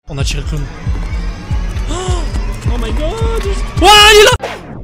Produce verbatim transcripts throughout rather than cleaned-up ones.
On a tiré le clown. Oh, oh my god. Ouah, il est là.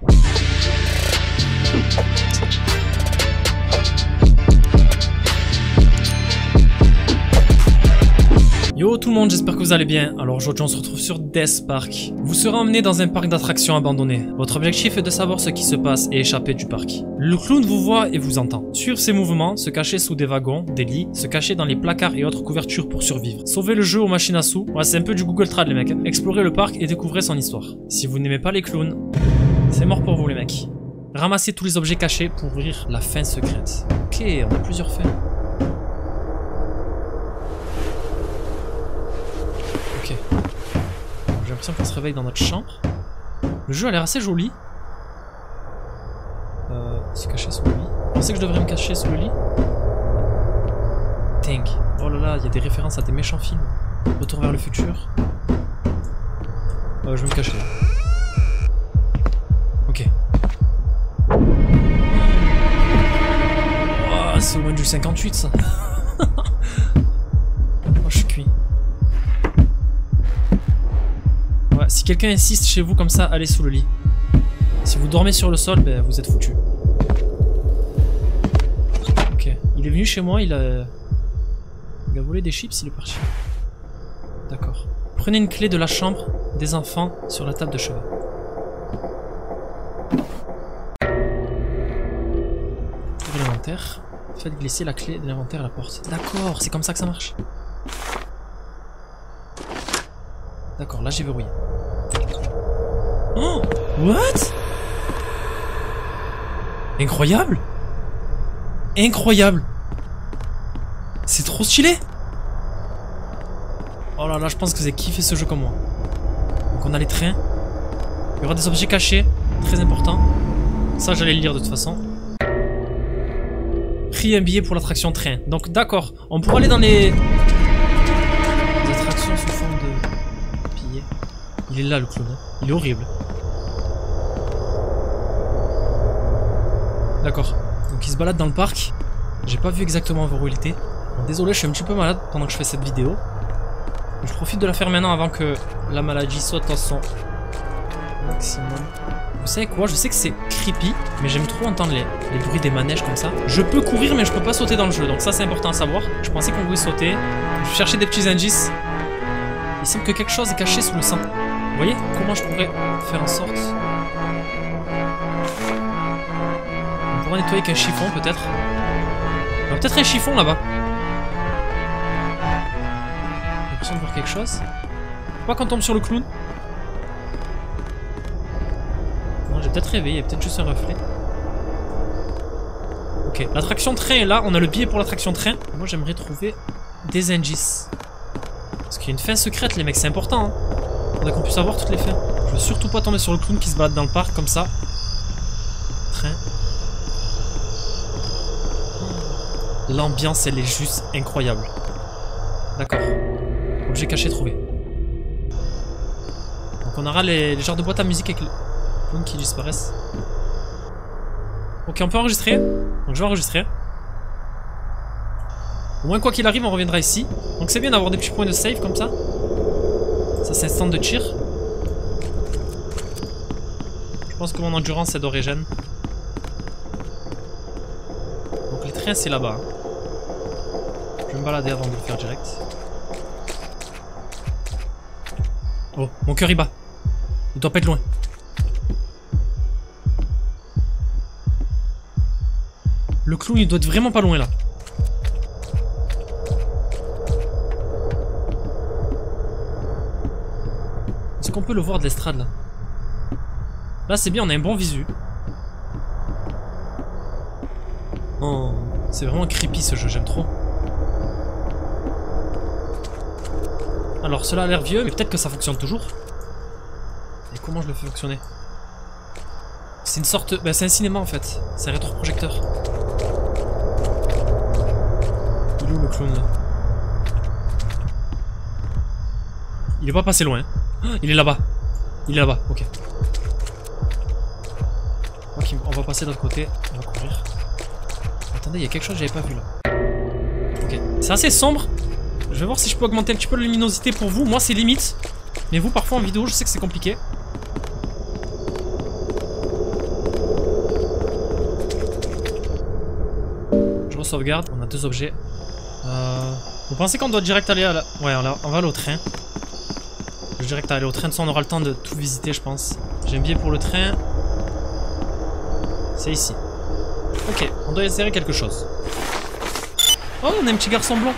Yo tout le monde, j'espère que vous allez bien. Alors aujourd'hui on se retrouve sur Death Park. Vous serez emmené dans un parc d'attractions abandonné. Votre objectif est de savoir ce qui se passe et échapper du parc. Le clown vous voit et vous entend. Suivre ses mouvements, se cacher sous des wagons, des lits, se cacher dans les placards et autres couvertures pour survivre. Sauver le jeu aux machines à sous. Ouais, c'est un peu du Google Trad les mecs. Explorer le parc et découvrir son histoire. Si vous n'aimez pas les clowns, c'est mort pour vous les mecs. Ramassez tous les objets cachés pour ouvrir la fin secrète. Ok, on a plusieurs fins. Ok. J'ai l'impression qu'on se réveille dans notre chambre. Le jeu a l'air assez joli. Euh, se cacher sous le lit. Je pensais que je devrais me cacher sous le lit. Dang. Oh là là, il y a des références à des méchants films. Retour vers le futur. Euh, je vais me cacher là. Ok. Oh, c'est au moins du cinquante-huit ça. Oh, je suis cuit. Ouais, si quelqu'un insiste chez vous comme ça, allez sous le lit. Si vous dormez sur le sol, ben vous êtes foutu. Ok, il est venu chez moi, il a... Il a volé des chips, il est parti. D'accord. Prenez une clé de la chambre des enfants sur la table de chevet. Ouvrez l'inventaire. Faites glisser la clé de l'inventaire à la porte. D'accord, c'est comme ça que ça marche. D'accord, là j'ai verrouillé. Oh, what? Incroyable! Incroyable! C'est trop stylé! Oh là là, je pense que vous avez kiffé ce jeu comme moi. Donc on a les trains. Il y aura des objets cachés, très important. Ça j'allais le lire de toute façon. Pris un billet pour l'attraction train. Donc d'accord, on pourra aller dans les... les attractions sous forme de... Il est là le clown, hein. Il est horrible. D'accord, donc il se balade dans le parc. J'ai pas vu exactement où il était. Bon, désolé, je suis un petit peu malade pendant que je fais cette vidéo. Je profite de la faire maintenant avant que la maladie saute à son maximum. Vous savez quoi, je sais que c'est creepy, mais j'aime trop entendre les, les bruits des manèges comme ça. Je peux courir mais je peux pas sauter dans le jeu, donc ça c'est important à savoir. Je pensais qu'on pouvait sauter. Je cherchais des petits indices. Il semble que quelque chose est caché sous le sang. Vous voyez comment je pourrais faire en sorte... On pourrait nettoyer avec un chiffon peut-être. Il y a peut-être un chiffon là-bas. J'ai l'impression de voir quelque chose. Faut pas qu'on tombe sur le clown. Non, j'ai peut-être rêvé, il y a peut-être juste un reflet. Ok, l'attraction train est là, on a le billet pour l'attraction train. Moi j'aimerais trouver des indices. Parce qu'il y a une fin secrète les mecs, c'est important hein. Faudrait qu'on puisse avoir toutes les fins. Je veux surtout pas tomber sur le clown qui se balade dans le parc comme ça. Train. L'ambiance elle est juste incroyable. D'accord. Objet caché trouvé. Donc on aura les, les genres de boîtes à musique avec le clown qui disparaissent. Ok, on peut enregistrer. Donc je vais enregistrer. Au moins quoi qu'il arrive on reviendra ici. Donc c'est bien d'avoir des petits points de save comme ça. Ça c'est un stand de tir. Je pense que mon endurance est d'origine. Donc les trains c'est là-bas. Je vais me balader avant de le faire direct. Oh, mon cœur il bat. Il doit pas être loin. Le clown il doit être vraiment pas loin là. Est-ce qu'on peut le voir de l'estrade là? Là c'est bien, on a un bon visu. Oh, c'est vraiment creepy ce jeu, j'aime trop. Alors cela a l'air vieux, mais peut-être que ça fonctionne toujours. Et comment je le fais fonctionner? C'est une sorte... Ben, c'est un cinéma en fait, c'est un rétroprojecteur. Il est où le clown là? Il est pas passé loin. Il est là-bas. Il est là-bas, ok. Ok, on va passer de l'autre côté. On va courir. Attendez, il y a quelque chose que j'avais pas vu là. Ok, c'est assez sombre. Je vais voir si je peux augmenter un petit peu la luminosité pour vous. Moi, c'est limite. Mais vous, parfois en vidéo, je sais que c'est compliqué. Je re-sauvegarde. On a deux objets. Euh... Vous pensez qu'on doit direct aller à la... Ouais, on, la... on va aller au train. Je dirais que aller au train, de ça on aura le temps de tout visiter, je pense. J'ai un billet pour le train. C'est ici. Ok, on doit essayer quelque chose. Oh, on a un petit garçon blanc.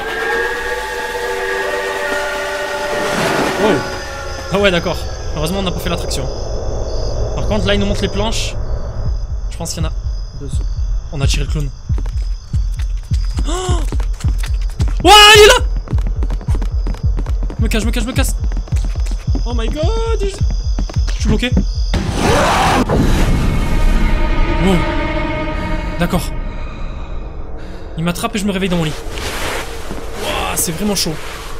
Oh. Ah ouais, d'accord. Heureusement, on n'a pas fait l'attraction. Par contre, là, il nous montre les planches. Je pense qu'il y en a deux. On a tiré le clown. Oh, ouais, il est là. Je me cache, je me cache, je me casse. Oh my god, je suis bloqué. Wow. D'accord. Il m'attrape et je me réveille dans mon lit. Wow, c'est vraiment chaud.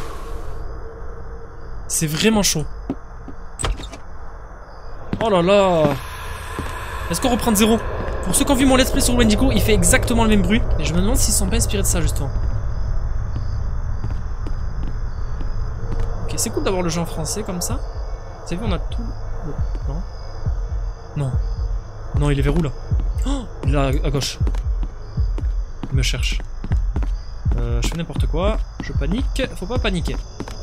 C'est vraiment chaud. Oh là là. Est-ce qu'on reprend de zéro? Pour ceux qui ont vu mon let's play sur Wendigo, il fait exactement le même bruit. Et je me demande s'ils sont pas inspirés de ça justement. Ok, c'est cool d'avoir le jeu en français comme ça. Vous avez vu, on a tout... Non. Non. Non, il est vers où là? Oh, il est là à gauche. Il me cherche. Euh, je fais n'importe quoi. Je panique. Faut pas paniquer.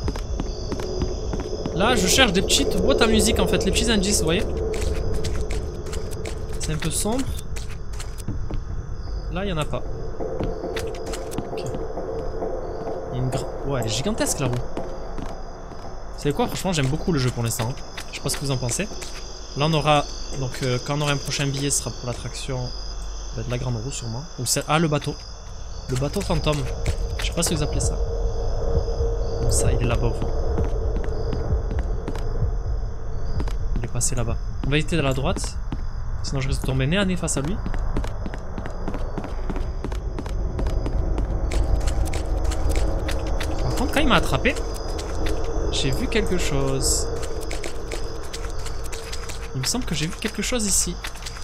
Là, je cherche des petites boîtes à musique en fait. Les petits indices, vous voyez? C'est un peu sombre. Là, il y en a pas. Ok. Il y a une grande... Ouais, elle est gigantesque la roue. Vous savez quoi? Franchement, j'aime beaucoup le jeu pour l'instant. Je sais pas ce que vous en pensez. Là, on aura... Donc, euh, quand on aura un prochain billet, ce sera pour l'attraction de la grande roue, sûrement. Ou c'est... Ah, le bateau. Le bateau fantôme. Je sais pas si vous appelez ça. Comme ça, il est là-bas au fond. Il est passé là-bas. On va éviter de la droite. Sinon, je risque de tomber nez à nez face à lui. Par contre, quand il m'a attrapé, j'ai vu quelque chose. Il me semble que j'ai vu quelque chose ici.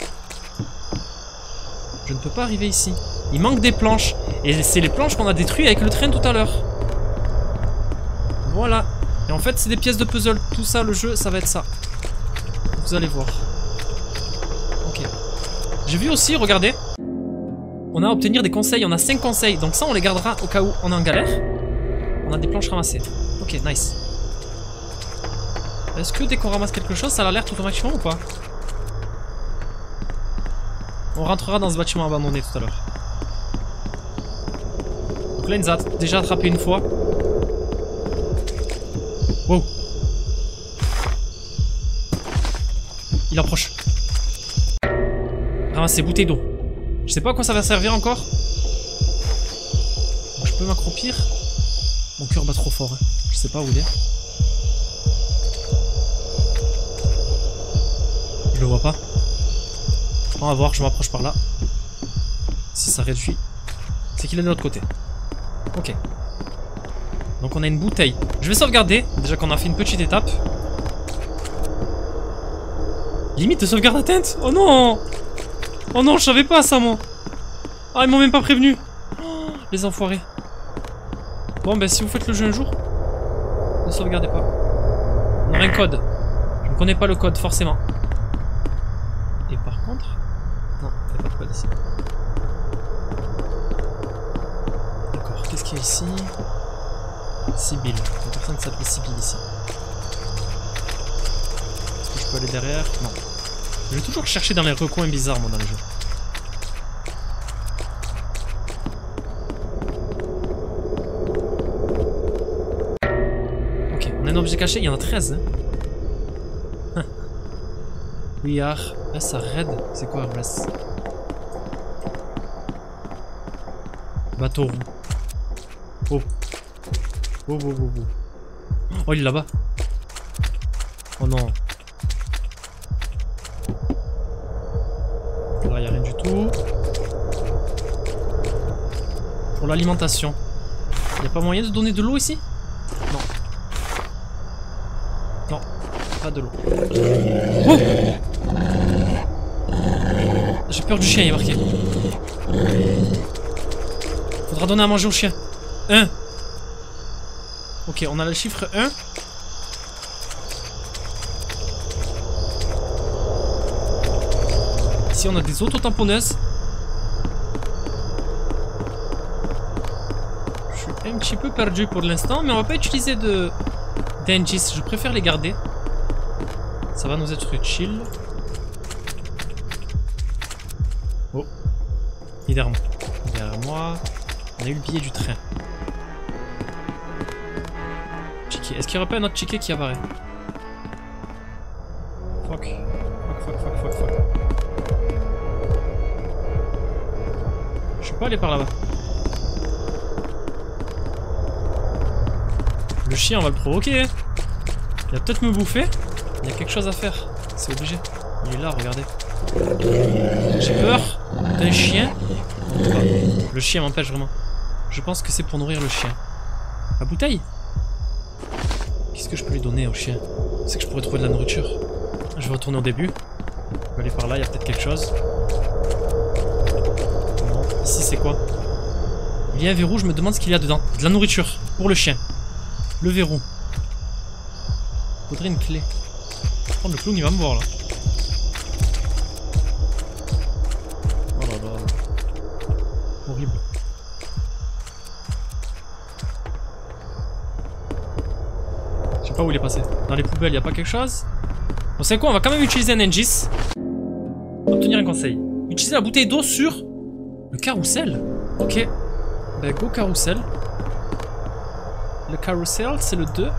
Je ne peux pas arriver ici. Il manque des planches. Et c'est les planches qu'on a détruites avec le train tout à l'heure. Voilà. Et en fait, c'est des pièces de puzzle. Tout ça, le jeu, ça va être ça. Vous allez voir. Ok. J'ai vu aussi, regardez. On a à obtenir des conseils. On a cinq conseils. Donc ça, on les gardera au cas où on est en galère. On a des planches ramassées. Ok, nice. Est-ce que dès qu'on ramasse quelque chose, ça l'alerte automatiquement ou pas? On rentrera dans ce bâtiment abandonné tout à l'heure. Donc là, il nous a déjà attrapé une fois. Wow. Il approche. Ramasser bouteille d'eau. Je sais pas à quoi ça va servir encore. Donc, je peux m'accroupir. Mon cœur bat trop fort. Hein. Je sais pas où il est. Je le vois pas. On va voir, je m'approche par là. Si ça réduit. C'est qu'il est de l'autre côté. Ok. Donc on a une bouteille. Je vais sauvegarder. Déjà qu'on a fait une petite étape. Limite de sauvegarde atteinte. Oh non. Oh non, je savais pas ça moi. Ah, ils m'ont même pas prévenu. Oh, les enfoirés. Bon ben si vous faites le jeu un jour, ne sauvegardez pas. On aura un code. Je ne connais pas le code forcément. Et par contre... Non, il n'y a pas de code ici. D'accord, qu'est-ce qu'il y a ici? Sibyl. Une personne qui s'appelle Sibyl ici. Est-ce que je peux aller derrière? Non. Je vais toujours chercher dans les recoins bizarres moi dans le jeu. Ok, on a un objet caché, il y en a treize. Hein. We are... Ah, ça raid. C'est quoi Arbless? Bateau roue. Oh. Oh, oh, oh, oh. Oh, il est là-bas. Oh non. Là, il n'y a rien du tout. Pour l'alimentation. Il n'y a pas moyen de donner de l'eau ici? Non. Non. Pas de l'eau. Oh! J'ai peur du chien, il est marqué. Faudra donner à manger au chien. Un. Ok, on a le chiffre un. Ici, on a des auto-tamponneuses. Je suis un petit peu perdu pour l'instant, mais on va pas utiliser de d'indices. Je préfère les garder. Ça va nous être utile. Oh. Il est derrière moi. Il est derrière moi. On a eu le billet du train. Ticket. Est-ce qu'il n'y aurait pas un autre ticket qui apparaît? Fuck. Fuck, fuck, fuck, fuck, fuck. Je suis pas allé par là-bas. Le chien, on va le provoquer. Il va peut-être me bouffer. Il y a quelque chose à faire. C'est obligé. Il est là, regardez. J'ai peur d'un chien. Le chien m'empêche vraiment. Je pense que c'est pour nourrir le chien. La bouteille? Qu'est-ce que je peux lui donner au chien? C'est que je pourrais trouver de la nourriture. Je vais retourner au début. Je vais aller par là, il y a peut-être quelque chose. Non. Ici c'est quoi? Il y a un verrou, je me demande ce qu'il y a dedans. De la nourriture pour le chien. Le verrou. Faudrait une clé. Oh, le clown il va me voir là. Oh là là. Horrible. Je sais pas où il est passé. Dans les poubelles, il a pas quelque chose? Bon, c'est quoi? On va quand même utiliser un Engis. Obtenir un conseil. Utiliser la bouteille d'eau sur le carrousel. Ok. Ben, go carrousel. Le carrousel, c'est le deux.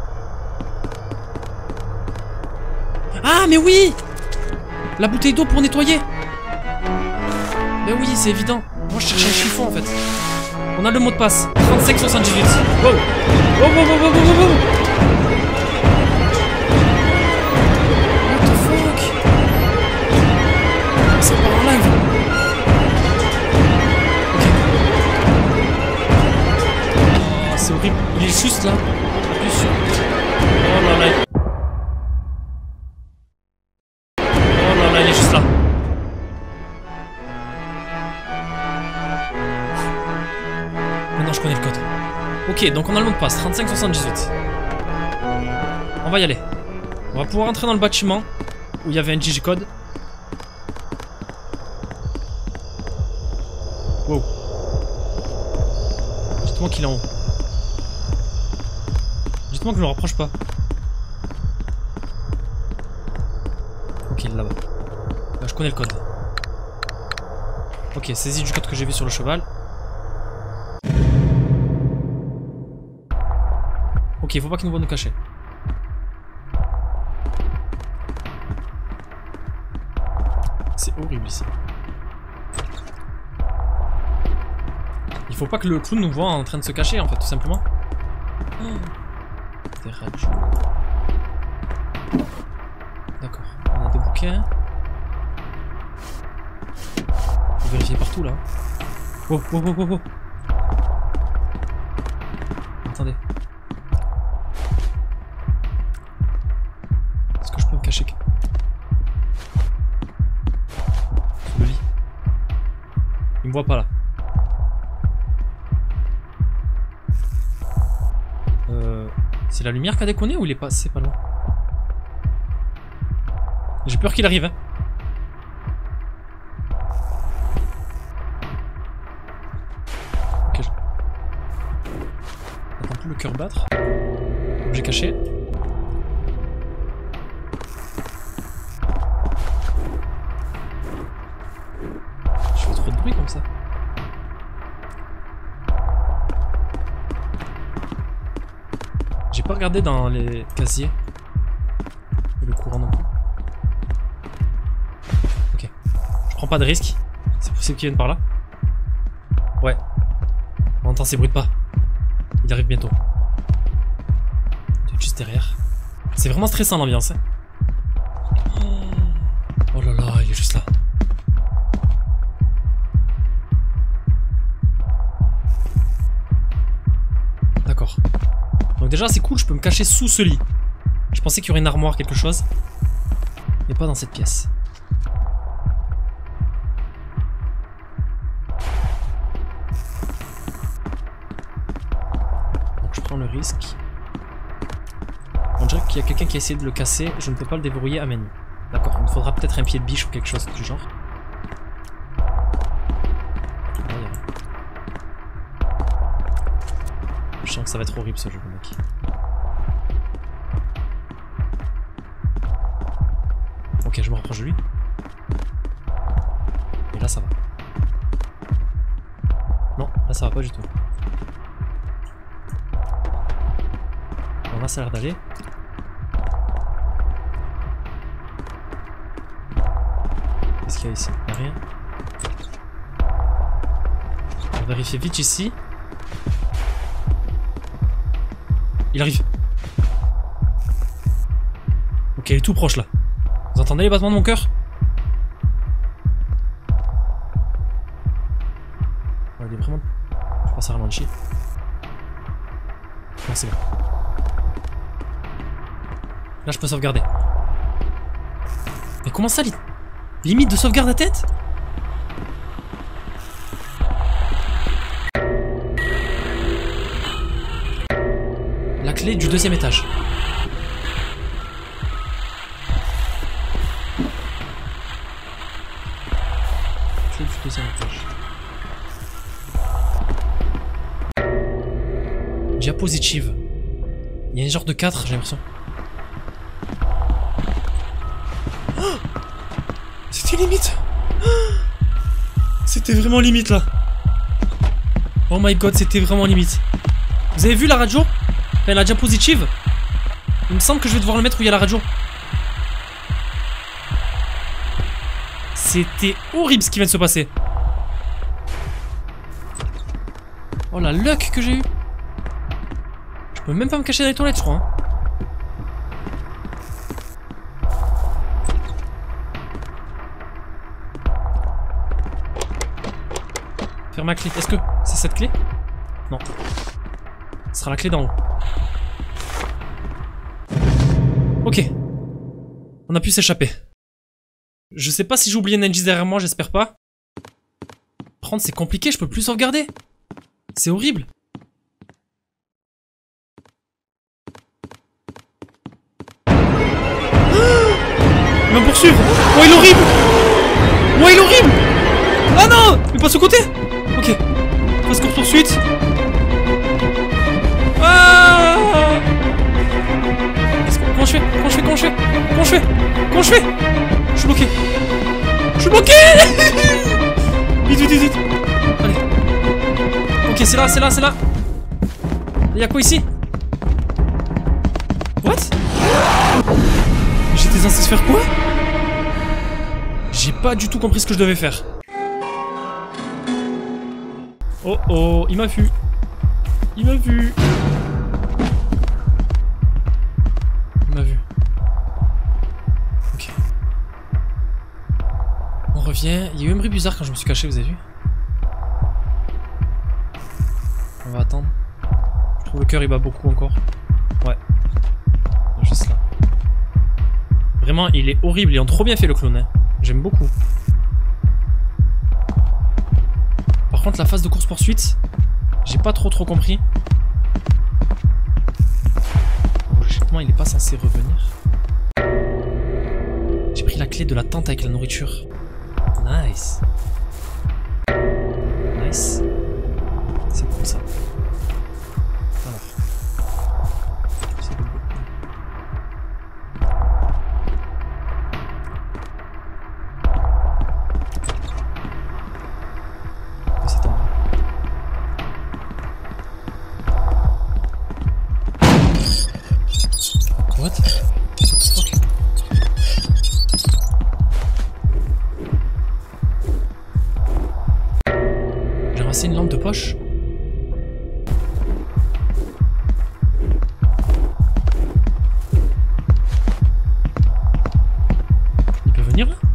Ah, mais oui! La bouteille d'eau pour nettoyer. Ben oui, c'est évident. Moi, je cherchais un chiffon, en fait. On a le mot de passe. trente-cinq soixante-dix-huit. Wow! Wow, wow, wow, wow, wow, wow, wow. What the fuck? C'est pas en live. Ok. Oh, c'est horrible. Il est juste là. Appuie sur. Oh là là. Oh là là, il est juste là. Maintenant, je connais le code. Ok, donc on a le mot de passe. trente-cinq soixante-dix-huit. On va y aller. On va pouvoir entrer dans le bâtiment où il y avait un digicode. Wow. Dites-moi qu'il est en haut. Dites-moi que je me rapproche pas. Ok, là-bas. Là, je connais le code. Ok, saisie du code que j'ai vu sur le cheval. Ok, il faut pas qu'il nous voit nous cacher. C'est horrible ici. Il faut pas que le clown nous voit en train de se cacher en fait, tout simplement. Oh. Des radios. D'accord, on a des bouquins. Faut vérifier partout là. Oh, oh, oh, oh, oh. Attendez. Est-ce que je peux me cacher? Sous le lit. Il me voit pas là. Euh, c'est la lumière qui a déconné ou il est pas, c'est pas loin? J'ai peur qu'il arrive. Hein. Ok. J'entends plus le cœur battre. J'ai caché. Je fais trop de bruit comme ça. J'ai pas regardé dans les casiers. Et le courant non plus. Ok. Je prends pas de risque. C'est possible qu'il vienne par là. Ouais. On entend ces bruits de pas. Il arrive bientôt. Il est juste derrière. C'est vraiment stressant l'ambiance. Hein. Oh là là, il est juste là. D'accord. Donc déjà c'est cool, je peux me cacher sous ce lit. Je pensais qu'il y aurait une armoire, quelque chose. Mais pas dans cette pièce. Donc je prends le risque. On dirait qu'il y a quelqu'un qui a essayé de le casser. Je ne peux pas le déverrouiller. Amen. D'accord, il me faudra peut-être un pied de biche ou quelque chose du genre. Là, y a rien. Je sens que ça va être horrible ce jeu, mec. Ok, je me rapproche de lui. Et là, ça va. Non, là, ça va pas du tout. Bon, là, ça a l'air d'aller. Qu'est-ce qu'il y a ici? Il n'y a rien. On va vérifier vite ici. Il arrive. Ok, il est tout proche là. Vous entendez les battements de mon cœur? Ouais, il est vraiment... Je pense à ralentir. Non, c'est bon. Là, je peux sauvegarder. Mais comment ça, li... limite de sauvegarde à tête? La clé du deuxième étage. Clé du deuxième étage. Diapositive. Il y a un genre de quatre, j'ai l'impression. Oh, c'était limite. C'était vraiment limite là. Oh my god, c'était vraiment limite. Vous avez vu la radio? Enfin, la diapositive? Il me semble que je vais devoir le mettre où il y a la radio. C'était horrible ce qui vient de se passer. Oh la luck que j'ai eu. Je peux même pas me cacher dans les toilettes, je crois. Hein. Faire ma clé. Est-ce que c'est cette clé? Non. Ce sera la clé d'en haut. Ok. On a pu s'échapper. Je sais pas si j'ai oublié Nenjis derrière moi, j'espère pas. Prendre c'est compliqué, je peux plus sauvegarder. C'est horrible. Il va me poursuivre. Oh, il est horrible. Oh, il est horrible. Ah non, mais pas ce côté. Ok. Phase course poursuite. Ah. Comment je fais? Comment je fais? Comment je fais? Comment je fais? Comment je fais? Je suis bloqué. Je suis bloqué. Vite, vite, vite, vite. Allez. Ok, c'est là, c'est là, c'est là. Il y a quoi ici? What? J'étais censé se faire quoi? J'ai pas du tout compris ce que je devais faire. Oh oh, il m'a vu. Il m'a vu. Il m'a vu. Ok. On revient. Il y a eu un bruit bizarre quand je me suis caché, vous avez vu? On va attendre. Je trouve le cœur il bat beaucoup encore. Ouais. Juste là. Vraiment, il est horrible. Ils ont trop bien fait le clone. Hein. J'aime beaucoup. Par contre, la phase de course-poursuite, j'ai pas trop trop compris. Logiquement, il est pas censé revenir. J'ai pris la clé de la tente avec la nourriture. Nice. Nice. C'est cool ça. Alors. C'est cool. What? What the fuck? J'ai ramassé une lampe de poche. Il peut venir là?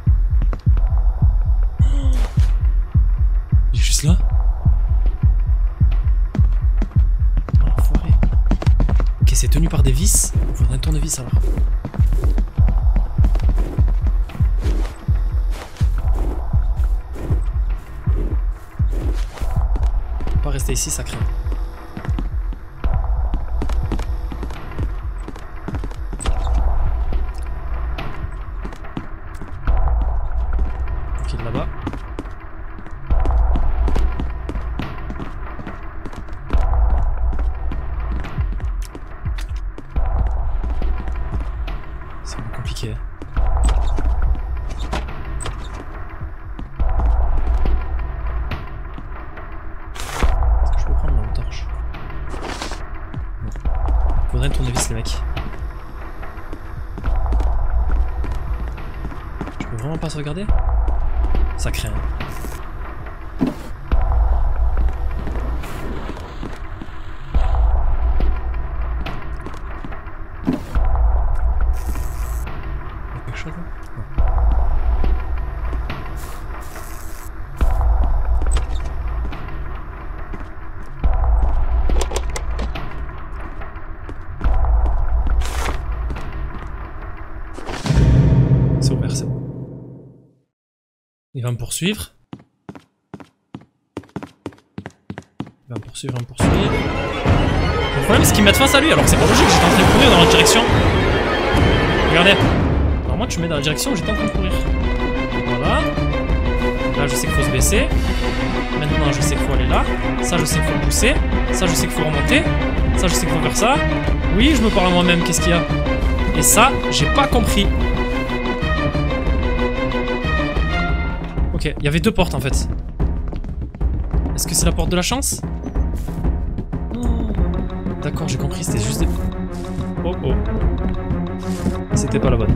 Il est juste là? C'est tenu par des vis. Il faudrait un tournevis alors. On peut pas rester ici, ça craint. Ok. Est-ce que je peux prendre la torche? Non. Faudrait un tournevis les mecs. Je peux vraiment pas sauvegarder? Ça craint. Quelque chose là? C'est ouvert, c'est bon. Il va me poursuivre. Il va me poursuivre, il va me poursuivre. Le problème c'est qu'il met face à lui alors que c'est pas logique, j'étais en train de courir dans la direction. Regardez. Alors moi tu mets dans la direction où j'étais en train de courir. Voilà. Là je sais qu'il faut se baisser. Maintenant je sais qu'il faut aller là. Ça je sais qu'il faut pousser. Ça je sais qu'il faut remonter. Ça je sais qu'il faut faire ça. Oui je me parle à moi-même, qu'est-ce qu'il y a? Et ça j'ai pas compris. Ok, il y avait deux portes en fait. Est-ce que c'est la porte de la chance? Oh. D'accord, j'ai compris, c'était juste des... Oh oh. C'était pas la bonne.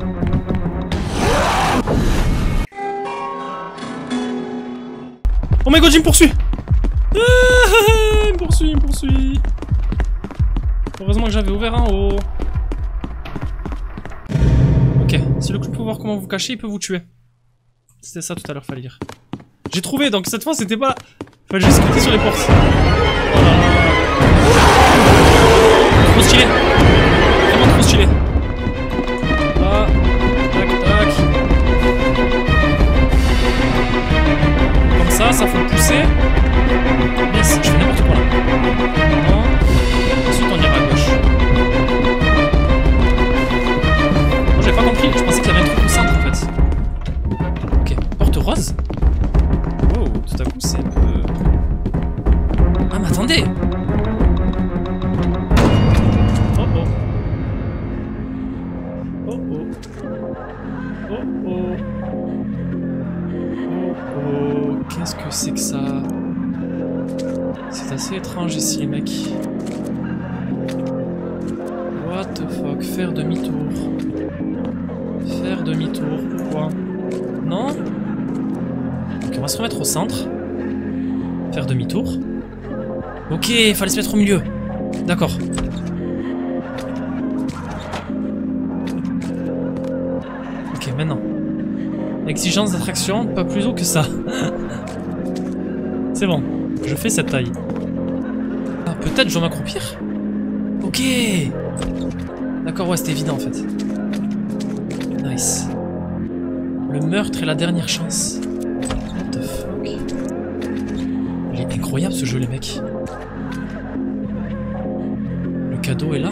Oh my god, il me poursuit! Ah, il me poursuit, il me poursuit. Heureusement que j'avais ouvert en haut. Ok, si le clou peut voir comment vous cachez, il peut vous tuer. C'était ça tout à l'heure, fallait dire. J'ai trouvé, donc cette fois c'était pas... Fallait juste cliquer sur les portes. Voilà. Trop stylé. Vraiment trop stylé. Là. Tac, tac. Comme ça, ça faut le pousser. Yes, je fais n'importe quoi là. Non. Ensuite on ira à gauche. Moi j'avais pas compris, je pensais qu'il y avait un truc au centre en fait. Rose? Oh, tout à coup c'est un peu... Ah mais attendez! Oh oh. Oh oh. Oh oh. Oh oh. Qu'est-ce que c'est que ça? C'est assez étrange ici les mecs. What the fuck? Faire demi-tour. Faire demi-tour, pourquoi? Non? On va se remettre au centre. Faire demi-tour. Ok, il fallait se mettre au milieu. D'accord. Ok, maintenant. Exigence d'attraction, pas plus haut que ça. C'est bon, je fais cette taille. Ah, peut-être je dois m'accroupir. Ok. D'accord, ouais, c'était évident en fait. Nice. Le meurtre est la dernière chance. Incroyable ce jeu les mecs. Le cadeau est là.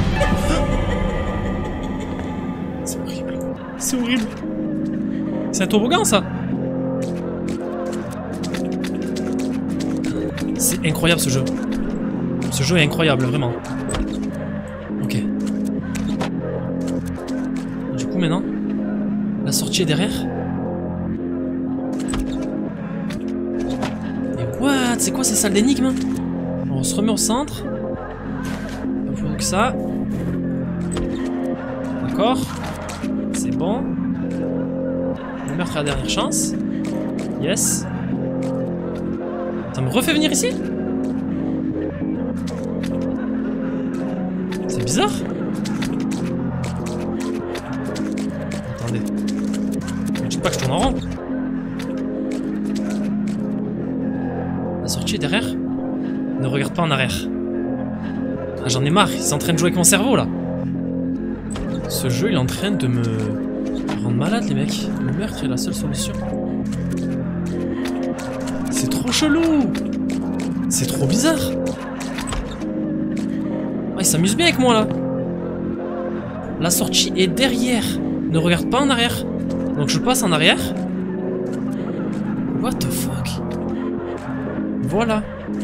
C'est horrible. C'est horrible. C'est un toboggan ça. C'est incroyable ce jeu. Ce jeu est incroyable vraiment. Ok. Du coup maintenant, la sortie est derrière. C'est quoi ces salles d'énigmes? On se remet au centre. Pas plus haut que ça. D'accord. C'est bon. Le meurtre à la dernière chance. Yes. Ça me refait venir ici? C'est bizarre. Attendez. Ne dites pas que je tourne en rond. La sortie est derrière. Ne regarde pas en arrière. Ah, j'en ai marre, il est en train de jouer avec mon cerveau là. Ce jeu il est en train de me rendre malade les mecs. Le meurtre est la seule solution. C'est trop chelou. C'est trop bizarre. Ah, il s'amuse bien avec moi là. La sortie est derrière. Ne regarde pas en arrière. Donc je passe en arrière. What the fuck? Voilà.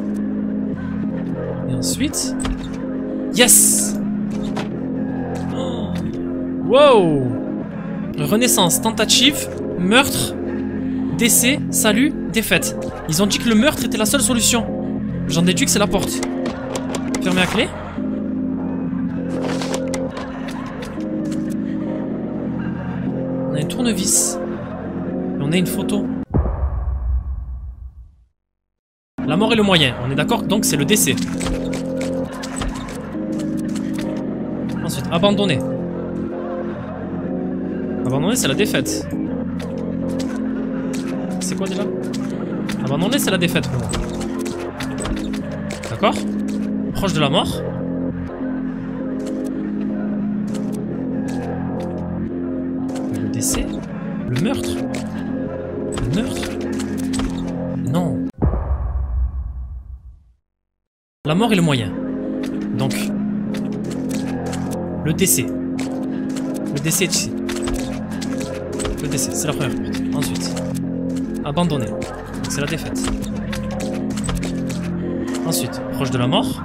Et ensuite... Yes! Oh. Wow! Renaissance, tentative, meurtre, décès, salut, défaite. Ils ont dit que le meurtre était la seule solution. J'en déduis que c'est la porte. Fermez à clé. On a une tournevis. Et on a une photo. La mort est le moyen. On est d'accord, donc c'est le décès. Ensuite, abandonner. Abandonner, c'est la défaite. C'est quoi déjà? Abandonner, c'est la défaite pour moi. D'accord? Proche de la mort. Le décès. Le meurtre. Le meurtre. Non. La mort est le moyen. Donc. Le décès. Le décès est ici. Le décès, c'est la première porte. Ensuite. Abandonner. C'est la défaite. Ensuite, proche de la mort.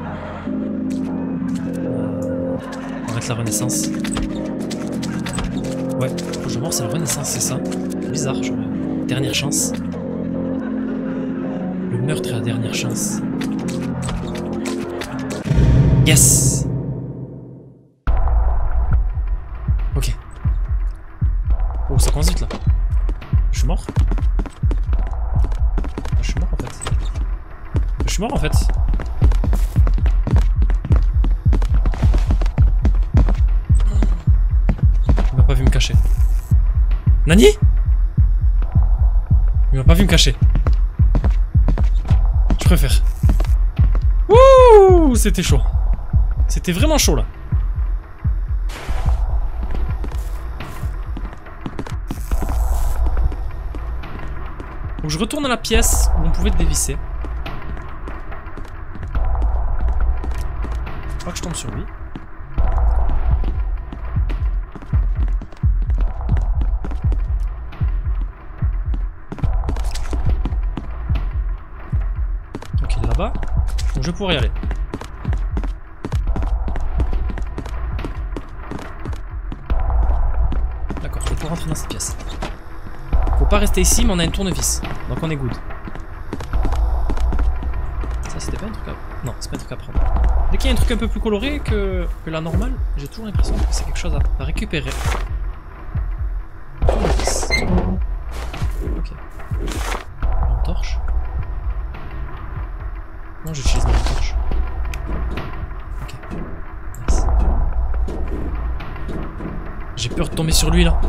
Euh, on va mettre la renaissance. Ouais, proche de la mort, c'est la renaissance, c'est ça. Bizarre, genre. Dernière chance. Le meurtre est la dernière chance. Yes! Ok. Oh, ça commence vite là. Je suis mort? Je suis mort en fait. Je suis mort en fait. Il m'a pas vu me cacher. Nani? Il m'a pas vu me cacher. Je préfère. Wouh! C'était chaud. C'était vraiment chaud là. Donc je retourne à la pièce où on pouvait dévisser. Faut pas que je tombe sur lui. Donc il est là-bas. Donc je vais pouvoir y aller. D'accord, je vais pouvoir rentrer dans cette pièce. Faut pas rester ici, mais on a une tournevis. Donc on est good. Ça, c'était pas un truc à... Non, c'est pas un truc à prendre. Dès qu'il y a un truc un peu plus coloré que, que la normale, j'ai toujours l'impression que c'est quelque chose à, à récupérer. Tournevis. Ok. Une torche. Non, j'utilise ma torche. Ok. Nice. J'ai peur de tomber sur lui là.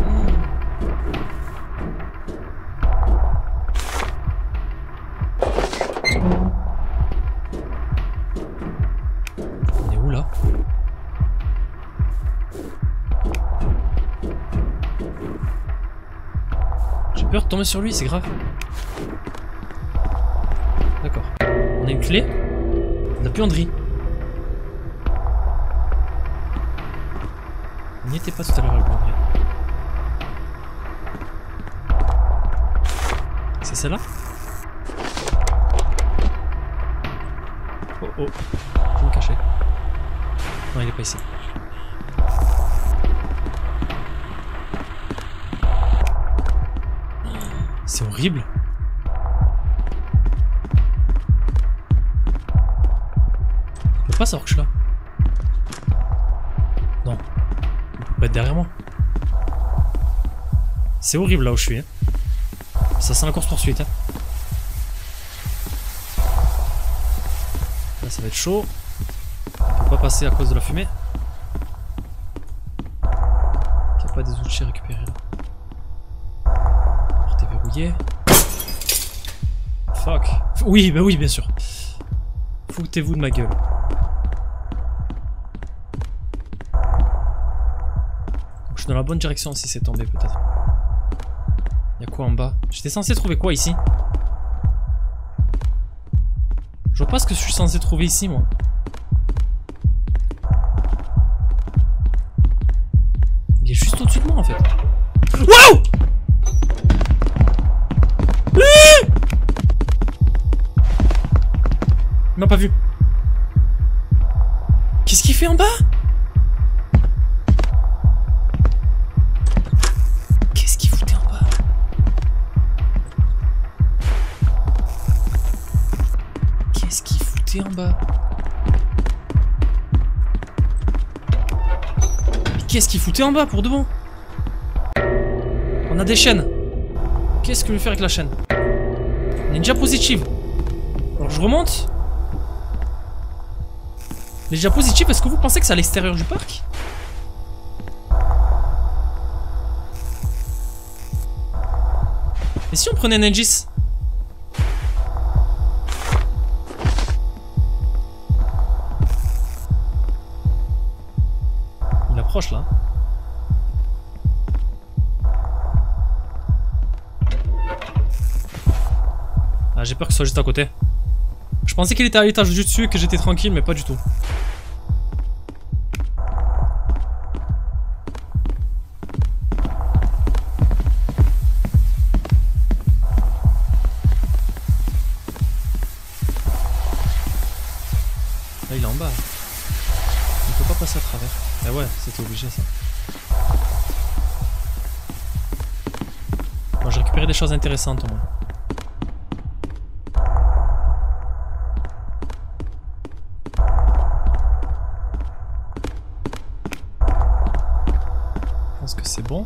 On est où là? J'ai peur de tomber sur lui, c'est grave. D'accord. On a une clé. On a plus Andri. On n'y était pas tout à l'heure avec Andri. C'est celle-là? Oh oh, je vais me cacher. Non, il est pas ici. C'est horrible. Je peux pas savoir que je suis là. Non. Il peut pas être derrière moi. C'est horrible là où je suis. Hein. Ça sent la course poursuite. Hein. Là ça va être chaud. On peut pas passer à cause de la fumée. Il n'y a pas des outils à récupérer là. Porte est verrouillée. Fuck. Oui, bah oui, bien sûr. Foutez-vous de ma gueule. Donc, je suis dans la bonne direction si c'est tombé peut-être. Il y a quoi en bas? J'étais censé trouver quoi ici? Je vois pas ce que je suis censé trouver ici moi. Il est juste au-dessus de moi en fait. Waouh! Il m'a pas vu. Qu'est-ce qu'il fait en bas? bas. Qu'est-ce qu'il foutait en bas pour de bon? On a des chaînes. Qu'est-ce que je vais faire avec la chaîne? Ninja positive. Alors je remonte. Ninja positive, est-ce que vous pensez que c'est à l'extérieur du parc? Et si on prenait Nengis? Il approche là. Ah, j'ai peur que ce soit juste à côté. Je pensais qu'il était à l'étage du dessus et que j'étais tranquille, mais pas du tout. Là, il est en bas. On peut pas passer à travers. Ah ouais, c'était obligé ça. Bon, j'ai récupéré des choses intéressantes au moins. Je pense que c'est bon.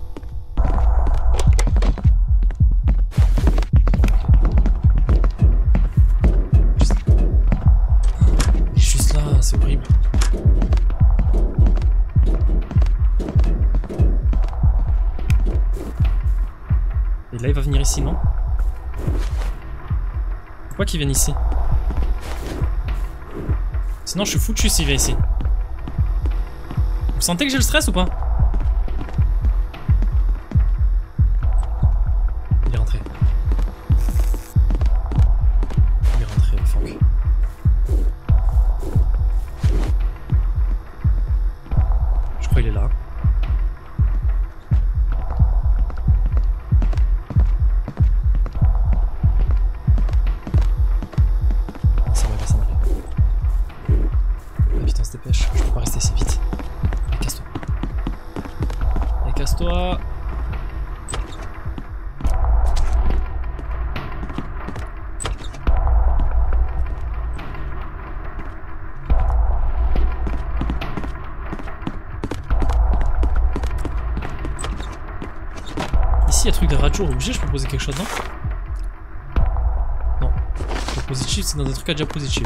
Il est juste là, c'est horrible. Et là il va venir ici, non? Pourquoi qu'il vienne ici? Sinon je suis foutu s'il vient ici. Vous sentez que j'ai le stress ou pas? Il est rentré. Il est rentré, le funk. Je crois qu'il est là. Ça va, il va s'en aller. Ah putain, on se dépêche. Je peux pas rester si vite. Allez, casse-toi. Allez, casse-toi. Ici, il y a truc de radio obligé, je peux poser quelque chose, non? Non. Le positif, c'est dans un truc à déjà positif.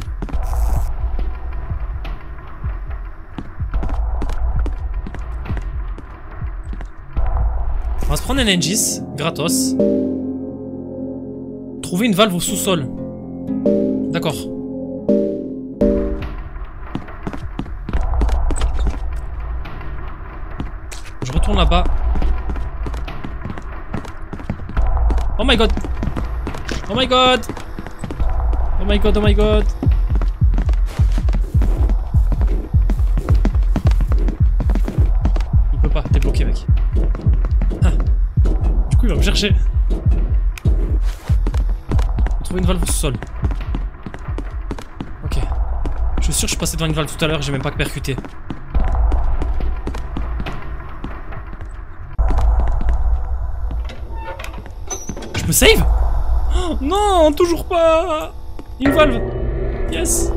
On va se prendre un Engis, gratos. Trouver une valve au sous-sol. D'accord. Je retourne là-bas. Oh my god! Oh my god! Oh my god, oh my god! Il peut pas, t'es bloqué, mec. Ah. Du coup, il va me chercher. Faut trouver une valve au sous-sol. Ok. Je suis sûr que je suis passé devant une valve tout à l'heure et j'ai même pas percuté. Je me save? Oh, non, toujours pas. Une valve. Yes.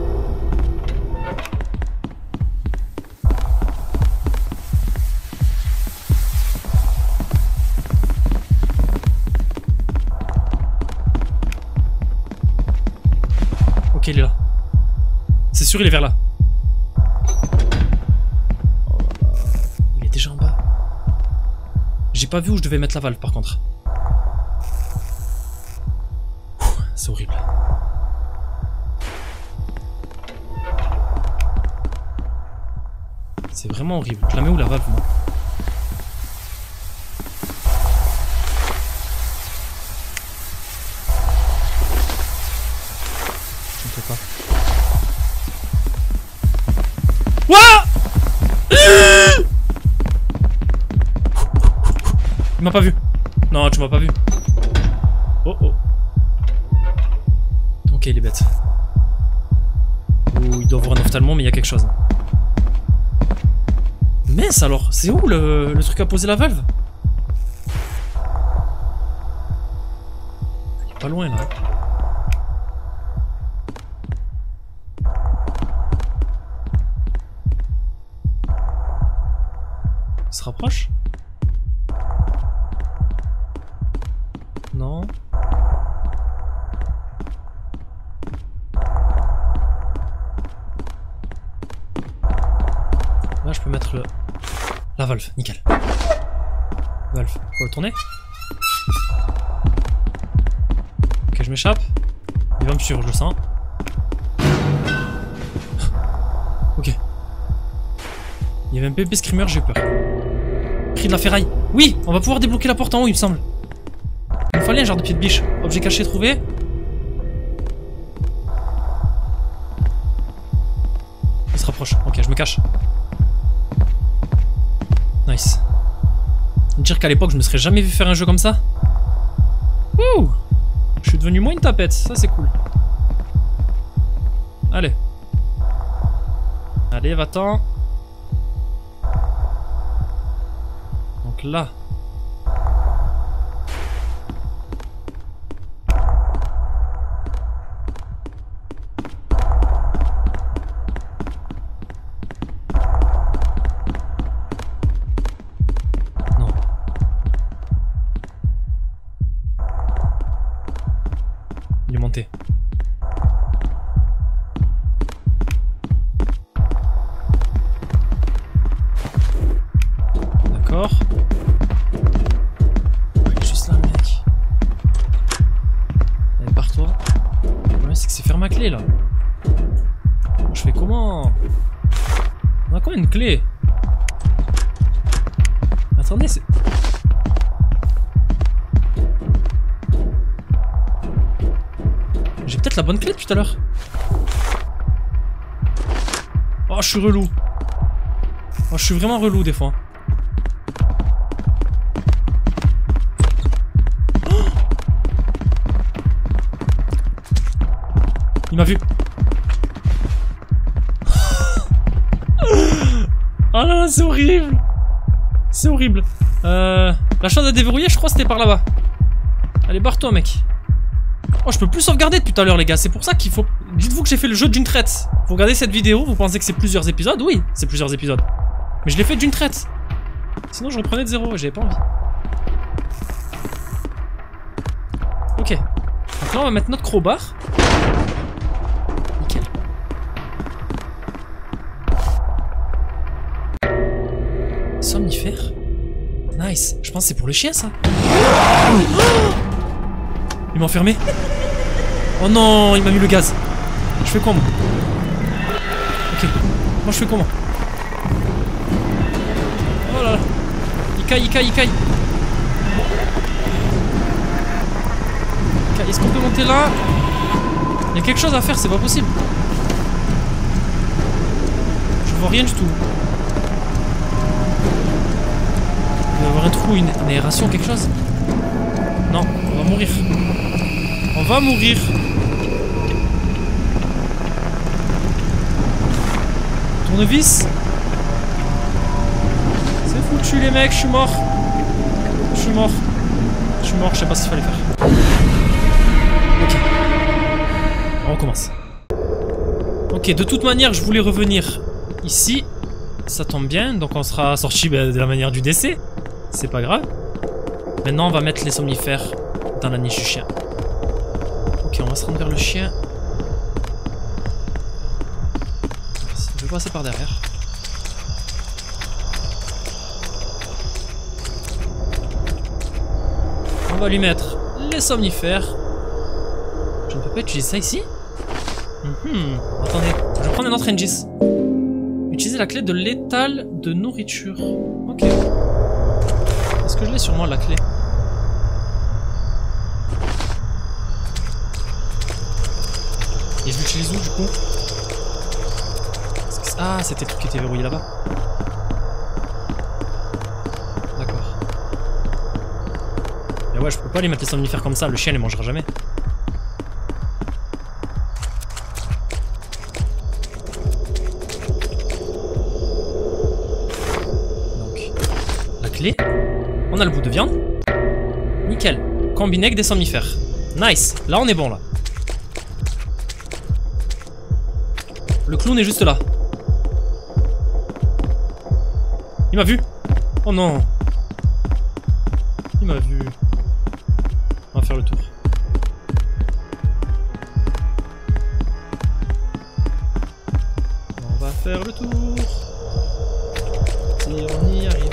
Ok, il est là. C'est sûr, il est vers là. Oh là là. Il est déjà en bas. J'ai pas vu où je devais mettre la valve par contre. C'est horrible. C'est vraiment horrible. Je la mets où la valve, moi? Je ne peux pas. Wouah! Il m'a pas vu. Non, tu m'as pas vu. Oh oh. Ok, il est bête. Ouh, il doit avoir un ophtalmo, mais il y a quelque chose. Mince alors, c'est où le, le truc à poser la valve? Il est pas loin là. Il se rapproche? Non. Là, je peux mettre le... la valve, nickel. Valve, faut le tourner. Ok, je m'échappe. Il va me suivre, je le sens. Ok. Il y avait un bébé screamer, j'ai eu peur. Cri de la ferraille. Oui, on va pouvoir débloquer la porte en haut, il me semble. Il me fallait un genre de pied de biche. Objet caché trouvé. Il se rapproche. Ok, je me cache. Nice. Dire qu'à l'époque, je me serais jamais vu faire un jeu comme ça. Wouh! Je suis devenu moins une tapette. Ça, c'est cool. Allez. Allez, va-t'en. Donc là. Non. Il est monté. D'accord. Il est juste là, mec. Allez, barre-toi. Le problème, c'est que c'est ferme à clé, là. Je fais comment? On a quoi, une clé? Attendez, c'est... J'ai peut-être la bonne clé depuis tout à l'heure. Oh, je suis relou. Oh, je suis vraiment relou des fois. Oh, il m'a vu. Oh là là, c'est horrible. C'est horrible. Euh, la chose à déverrouiller, je crois c'était par là-bas. Allez, barre-toi, mec. Oh, je peux plus sauvegarder depuis tout à l'heure, les gars. C'est pour ça qu'il faut... Dites-vous que j'ai fait le jeu d'une traite. Vous regardez cette vidéo, vous pensez que c'est plusieurs épisodes? Oui, c'est plusieurs épisodes. Mais je l'ai fait d'une traite. Sinon, je reprenais de zéro et j'avais pas envie. Ok. Donc là, on va mettre notre crowbar. Nickel. Somnifère. Nice. Je pense que c'est pour le chien, ça. Oh, il m'a enfermé. Oh non, il m'a mis le gaz. Je fais quoi, moi? Ok. Moi, je fais comment? Oh là là. Il caille, il caille, il caille. Est-ce qu'on peut monter là? Il y a quelque chose à faire, c'est pas possible. Je vois rien du tout. Il doit y avoir un trou, une, une aération, quelque chose. Non, on va mourir. On va mourir. Tournevis. C'est foutu les mecs, je suis mort. Je suis mort. Je suis mort, je sais pas ce qu'il fallait faire. Ok. On recommence. Ok, de toute manière, je voulais revenir ici. Ça tombe bien, donc on sera sorti bah, de la manière du décès. C'est pas grave. Maintenant, on va mettre les somnifères dans la niche du chien. Ok, on va se rendre vers le chien. Je vais passer par derrière. On va lui mettre les somnifères. Je ne peux pas utiliser ça ici? Mm-hmm. Attendez, je vais prendre un autre Engis. Utiliser la clé de l'étal de nourriture. Ok. Est-ce que je l'ai sur moi, la clé? Et je l'utilise où, du coup? Ah, c'était le truc qui était verrouillé là-bas. D'accord. Mais ouais, je peux pas les mettre les somnifères comme ça, le chien les mangera jamais. Donc, la clé. On a le bout de viande. Nickel. Combiné avec des somnifères. Nice. Là, on est bon, là. Le clown est juste là. Il m'a vu. Oh non. Il m'a vu. On va faire le tour. On va faire le tour. Si on y arrive.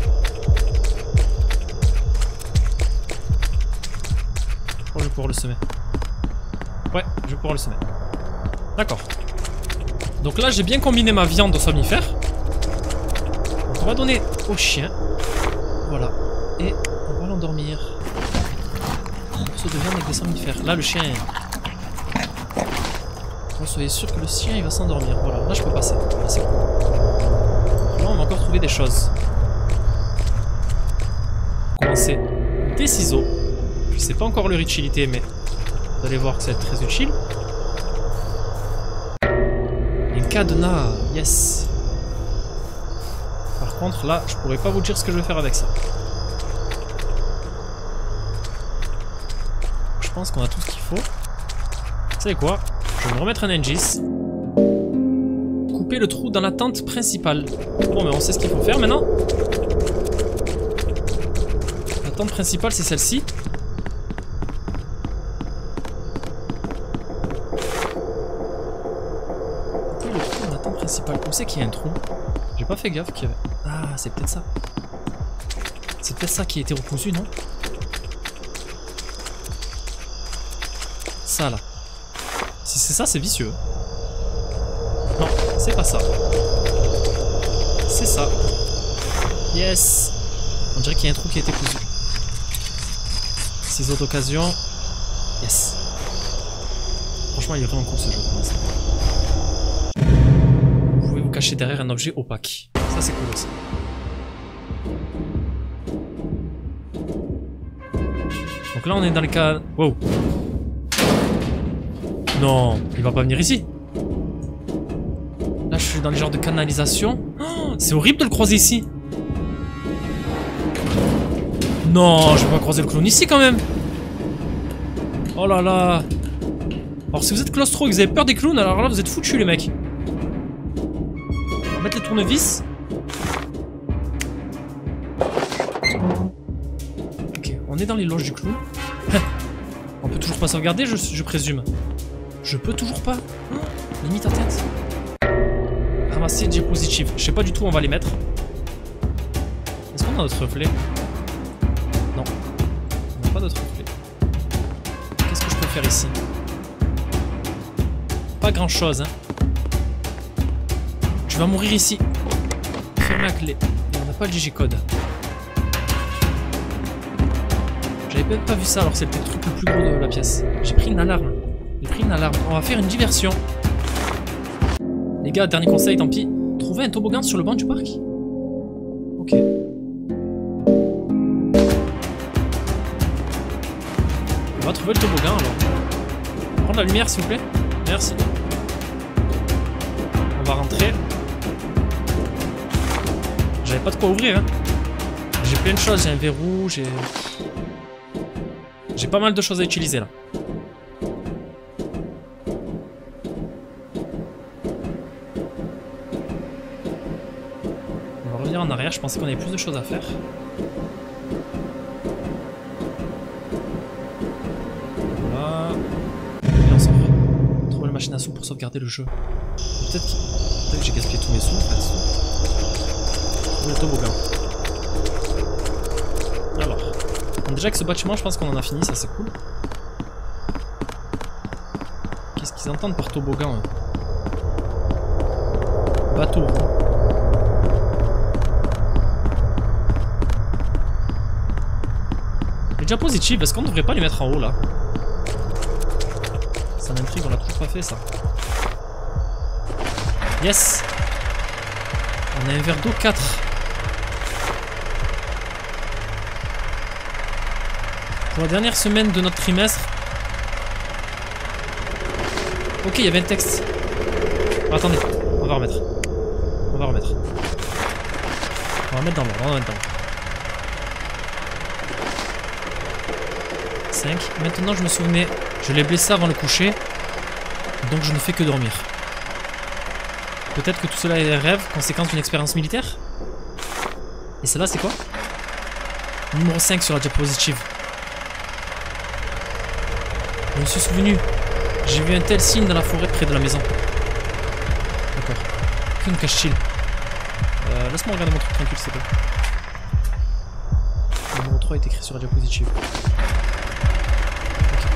Oh, je vais pouvoir le semer. Ouais, je vais pouvoir le semer. D'accord. Donc là, j'ai bien combiné ma viande aux somnifères. Donc on va donner au chien. Voilà. Et on va l'endormir. Un morceau de viande avec des somnifères. Là, le chien... Bon, soyez sûr que le chien, il va s'endormir. Voilà, là, je peux passer. Là, c'est cool. Là, on va encore trouver des choses. On va commencer des ciseaux. Je sais pas encore leur utilité, mais vous allez voir que ça va être très utile. Un cadenas, yes. Par contre, là, je pourrais pas vous dire ce que je vais faire avec ça. Je pense qu'on a tout ce qu'il faut. Vous savez quoi? Je vais me remettre un Engis. Couper le trou dans la tente principale. Bon, mais on sait ce qu'il faut faire maintenant. La tente principale, c'est celle-ci. Où c'est qu'il y a un trou? J'ai pas fait gaffe qu'il y avait... Ah, c'est peut-être ça. C'est peut-être ça qui a été recousu, non? Ça, là. Si c'est ça, c'est vicieux. Non, c'est pas ça. C'est ça. Yes. On dirait qu'il y a un trou qui a été cousu. Ciseaux d'occasion. Yes. Franchement, il est vraiment cool ce jeu pour l'instant. Caché derrière un objet opaque. Ça c'est cool aussi. Donc là on est dans les cas... Wow. Non, il va pas venir ici. Là je suis dans les genres de canalisation. Oh, c'est horrible de le croiser ici. Non, je vais pas croiser le clown ici quand même. Oh là là. Alors si vous êtes claustro et que vous avez peur des clowns, alors là vous êtes foutus les mecs. Mettre les tournevis. Ok, on est dans les loges du clown. On peut toujours pas sauvegarder, je, je présume. Je peux toujours pas. Oh, limite à tête. Ramasser diapositive. Je sais pas du tout où on va les mettre. Est-ce qu'on a notre reflet? Non. On n'a pas notre reflet. Qu'est-ce que je peux faire ici? Pas grand chose, hein. Tu vas mourir ici. Ferme la clé. Et on n'a pas le G-code. J'avais même pas vu ça alors que c'est peut-être le truc le plus gros de la pièce. J'ai pris une alarme. J'ai pris une alarme. On va faire une diversion. Les gars, dernier conseil, tant pis. Trouvez un toboggan sur le banc du parc. Ok. On va trouver le toboggan alors. Prendre la lumière s'il vous plaît. Merci. On va rentrer. J'avais pas de quoi ouvrir, hein. J'ai plein de choses, j'ai un verrou, j'ai... J'ai pas mal de choses à utiliser, là. On va revenir en arrière, je pensais qu'on avait plus de choses à faire. Voilà. Et on sort. Trouver la machine à sous pour sauvegarder le jeu. Peut-être que, peut-être que j'ai gaspillé tous mes sous, en fait. Le toboggan. Alors, donc déjà que ce bâtiment, je pense qu'on en a fini, ça c'est cool. Qu'est-ce qu'ils entendent par toboggan? Hein? Bateau. Les diapositives, est-ce qu'on devrait pas les mettre en haut là? Ça m'intrigue, on l'a toujours pas fait ça. Yes! On a un verre d'eau quatre. Pour la dernière semaine de notre trimestre. Ok, il y avait un texte. Oh, attendez, on va remettre. On va remettre. On va mettre dans l'ordre, on va mettre dans l'ordre. cinq. Maintenant, je me souvenais, je l'ai blessé avant le coucher. Donc je ne fais que dormir. Peut-être que tout cela est un rêve, conséquence d'une expérience militaire? Et celle-là, c'est quoi? Numéro cinq sur la diapositive. Je me suis souvenu. J'ai vu un tel signe dans la forêt près de la maison. D'accord. Que me cache-t-il? euh, Laisse-moi regarder mon truc tranquille, s'il te plaît. Le numéro trois est écrit sur la diapositive. Ok.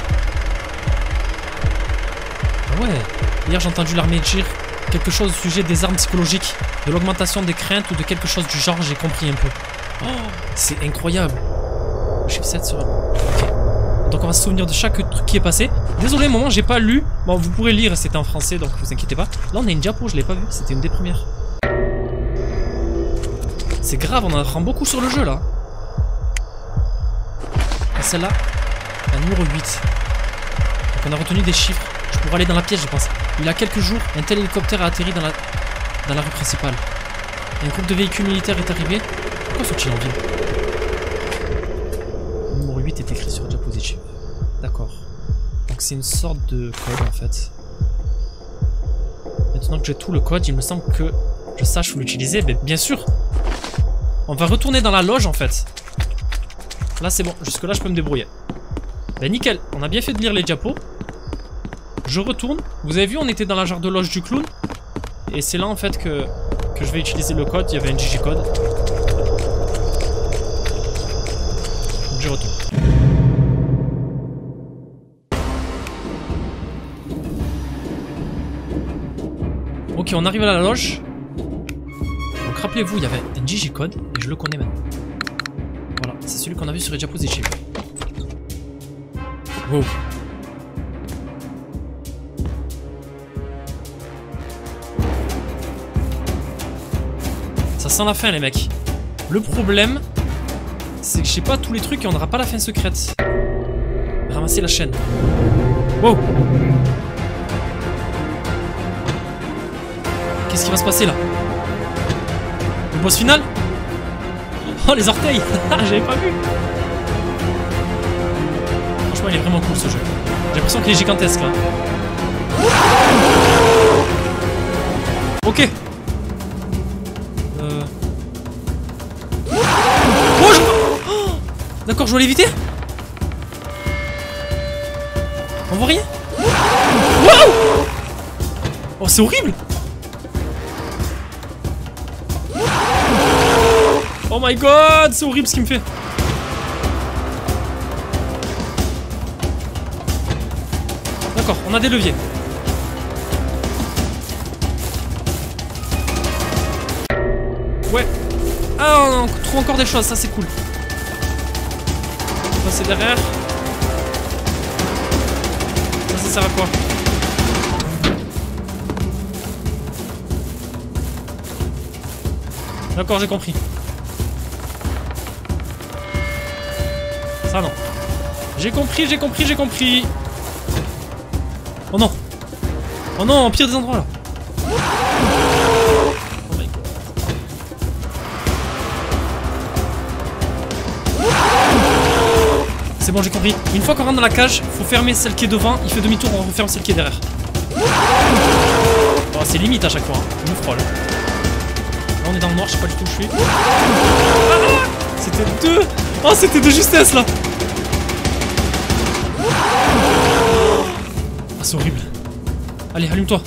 Ah ouais. Hier, j'ai entendu l'armée dire quelque chose au sujet des armes psychologiques, de l'augmentation des craintes ou de quelque chose du genre, j'ai compris un peu. Oh, c'est incroyable. Chiffre sept sur... Ok. Donc on va se souvenir de chaque truc qui est passé. Désolé, moment, j'ai pas lu. Bon, vous pourrez lire, c'était en français, donc vous inquiétez pas. Là, on a une diapo, je l'ai pas vu, c'était une des premières. C'est grave, on en apprend beaucoup sur le jeu, là. Et celle-là, la numéro huit. Donc on a retenu des chiffres. Je pourrais aller dans la pièce, je pense. Il y a quelques jours, un tel hélicoptère a atterri dans la, dans la rue principale. Un groupe de véhicules militaires est arrivé. Pourquoi sont-ils en ville? Le numéro huit est écrit sur la diapositive. D'accord. Donc c'est une sorte de code en fait. Maintenant que j'ai tout le code, il me semble que je sache où l'utiliser. Mais bien sûr. On va retourner dans la loge en fait. Là c'est bon, jusque là je peux me débrouiller. Ben nickel, on a bien fait de lire les diapos. Je retourne. Vous avez vu, on était dans la genre de loge du clown. Et c'est là en fait que, que je vais utiliser le code. Il y avait un digicode. Donc je retourne. Ok, on arrive à la loge. Donc rappelez-vous, il y avait un digicode. Et je le connais maintenant. Voilà, c'est celui qu'on a vu sur les diapositives. Wow. Ça sent la fin les mecs. Le problème, c'est que je sais pas tous les trucs et on n'aura pas la fin secrète. Ramasser la chaîne. Wow. Qu'est-ce qui va se passer là? Le boss final? Oh les orteils. J'avais pas vu. Franchement il est vraiment cool ce jeu. J'ai l'impression qu'il est gigantesque là. Ok. D'accord, je dois l'éviter. On voit rien. Wow. Oh, c'est horrible. Oh my god, c'est horrible ce qu'il me fait. D'accord, on a des leviers. Ouais. Ah, on trouve encore des choses, ça c'est cool. Passer derrière. Ça, ça sert à quoi? D'accord, j'ai compris. Ça non. J'ai compris, j'ai compris, j'ai compris. Oh non. Oh non, pire des endroits là. C'est bon, j'ai compris. Une fois qu'on rentre dans la cage, faut fermer celle qui est devant, il fait demi-tour, on referme celle qui est derrière. Oh, c'est limite à chaque fois, hein. Je me frôle. Là, on est dans le noir, je sais pas du tout où je suis. Ah, c'était deux. Oh, c'était de justesse là. Ah, c'est horrible. Allez, allume-toi.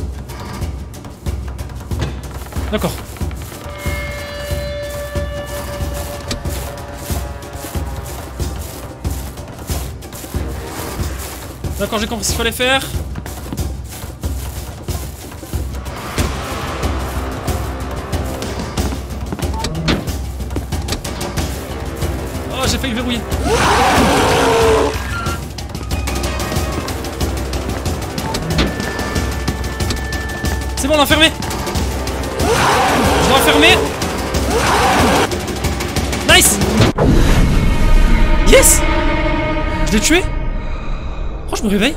D'accord. D'accord, j'ai compris ce qu'il fallait faire. Oh, j'ai failli le verrouiller. C'est bon, on l'a fermé. Je l'ai enfermé. Nice. Yes. Je l'ai tué. Oh, je me réveille.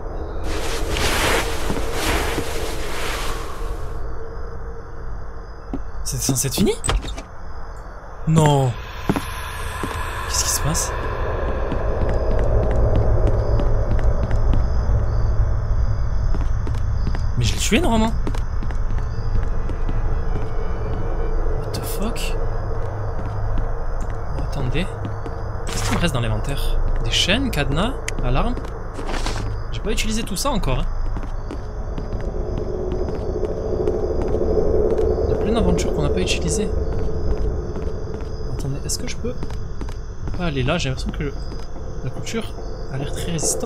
C'était censé être fini? Non. Qu'est-ce qui se passe? Mais je l'ai tué normalement. What the fuck? Attendez. Qu'est-ce qu'il me reste dans l'inventaire? Des chaînes, cadenas, alarmes. J'ai pas utilisé tout ça encore. Hein. Il y a plein d'aventures qu'on n'a pas utilisées. Attendez, est-ce que je peux pas aller là? J'ai l'impression que la couture a l'air très résistante.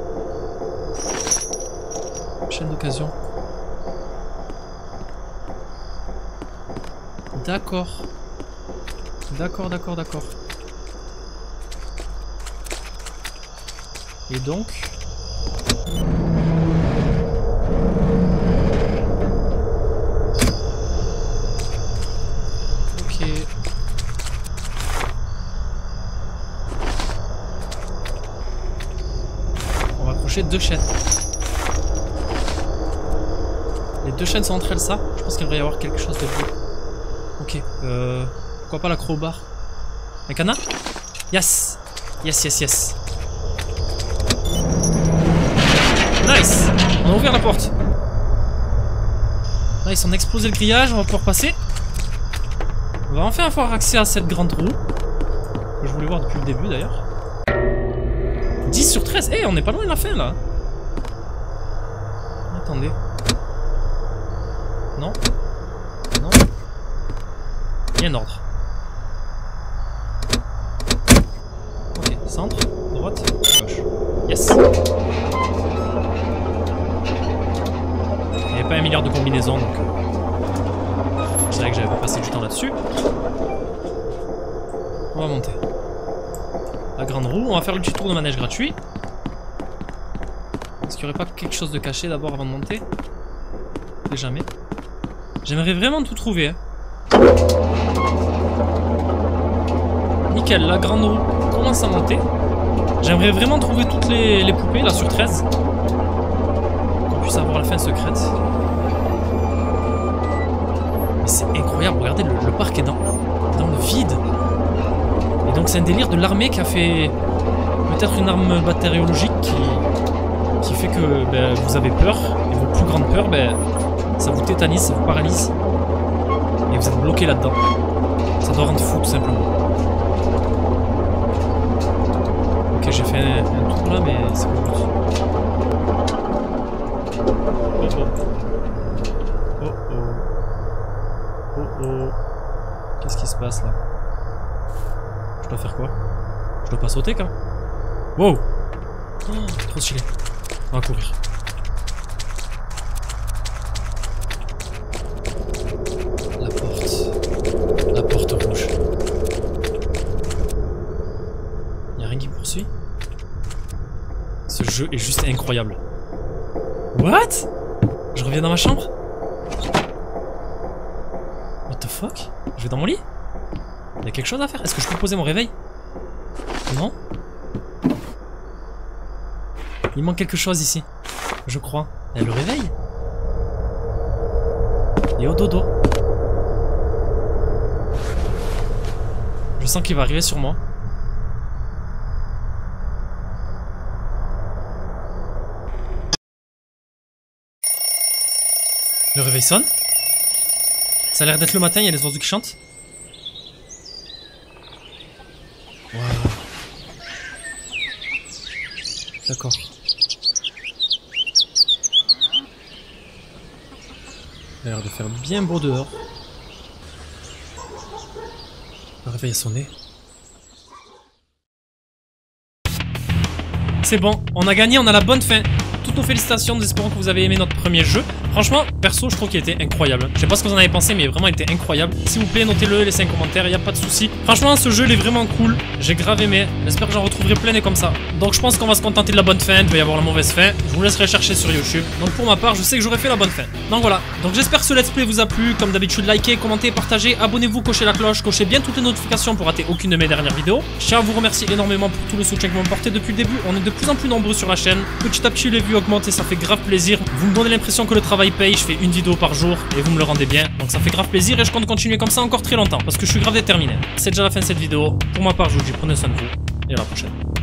Chaîne d'occasion. D'accord. D'accord, d'accord, d'accord. Et donc... Ok. On va accrocher deux chaînes. Les deux chaînes sont entre elles, ça. Je pense qu'il devrait y avoir quelque chose de beau. Ok. Euh... Pourquoi pas la crowbar? Un cadenas? Yes! Yes, yes, yes. Nice! On a ouvert la porte. Nice, on a explosé le grillage, on va pouvoir passer. On va enfin avoir accès à cette grande roue. Que je voulais voir depuis le début d'ailleurs. dix sur treize! Eh, hey, on est pas loin de la fin là! Attendez. Non? Non? Il y a un ordre. Ok, centre, droite, gauche. Yes! Il n'y avait pas un milliard de combinaisons donc. Je dirais que j'avais pas passé du temps là-dessus. On va monter. La grande roue, on va faire le petit tour de manège gratuit. Est-ce qu'il n'y aurait pas quelque chose de caché d'abord avant de monter? Et jamais. J'aimerais vraiment tout trouver. Hein. Nickel, la grande roue commence à monter. J'aimerais vraiment trouver toutes les, les poupées là sur treize. Qu'on puisse avoir la fin secrète. Mais c'est incroyable, regardez, le, le parc est dans, dans le vide. Et donc c'est un délire de l'armée qui a fait peut-être une arme bactériologique qui, qui fait que ben, vous avez peur. Et vos plus grandes peurs, ben, ça vous tétanise, ça vous paralyse. Et vous êtes bloqué là-dedans. Ça doit rendre fou tout simplement. Ok, j'ai fait un, un tour là, mais c'est pas bon. Oh oh. Oh oh. Oh oh. Qu'est-ce qui se passe là? Je dois faire quoi? Je dois pas sauter quand même. Wow! Oh, trop stylé. On va courir. La porte. La porte rouge. Y'a rien qui me poursuit? Ce jeu est juste incroyable. What? Je reviens dans ma chambre? What the fuck? Je vais dans mon lit? Il y a quelque chose à faire? Est-ce que je peux poser mon réveil? Non? Il manque quelque chose ici. Je crois. Il y a le réveil? Et au dodo. Je sens qu'il va arriver sur moi. Le réveil sonne. Ça a l'air d'être le matin, il y a les oiseaux qui chantent. Wow. D'accord. Il a l'air de faire bien beau dehors. Le réveil a sonné. C'est bon, on a gagné, on a la bonne fin. Toutes nos félicitations, nous espérons que vous avez aimé notre premier jeu. Franchement, perso, je trouve qu'il était incroyable. Je sais pas ce que vous en avez pensé, mais vraiment, il était incroyable. S'il vous plaît, notez-le, laissez un commentaire, il n'y a pas de souci. Franchement, ce jeu, il est vraiment cool. J'ai grave aimé. J'espère que j'en retrouverai plein des comme ça. Donc, je pense qu'on va se contenter de la bonne fin. Il va y avoir la mauvaise fin. Je vous laisserai chercher sur YouTube. Donc, pour ma part, je sais que j'aurais fait la bonne fin. Donc, voilà. Donc, j'espère que ce let's play vous a plu. Comme d'habitude, likez, commentez, partagez, abonnez-vous, cochez la cloche, cochez bien toutes les notifications pour rater aucune de mes dernières vidéos. Je tiens à vous remercier énormément pour tout le soutien que vous m'apportez depuis le début. On est de plus en plus nombreux sur la chaîne. Petit à petit, les vues augmentent et ça fait grave plaisir. Vous me donnez l'impression que le travail paye. Je fais une vidéo par jour et vous me le rendez bien. Donc ça fait grave plaisir et je compte continuer comme ça encore très longtemps parce que je suis grave déterminé. C'est déjà la fin de cette vidéo. Pour ma part, je vous dis prenez soin de vous et à la prochaine.